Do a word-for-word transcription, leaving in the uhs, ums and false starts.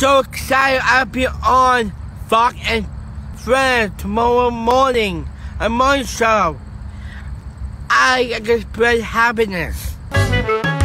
so excited I'll be on Fox and Friends tomorrow morning. A morning show. I can spread happiness.